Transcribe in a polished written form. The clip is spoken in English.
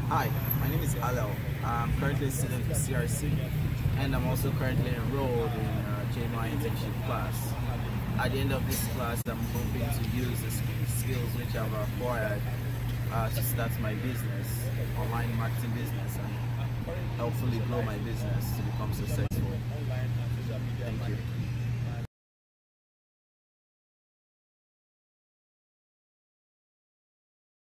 Hi, my name is Alel. I'm currently a student for CRC and I'm also currently enrolled in JMar internship class. At the end of this class, I'm hoping to use the skills which I've acquired to start my business, online marketing business, and hopefully grow my business to become successful.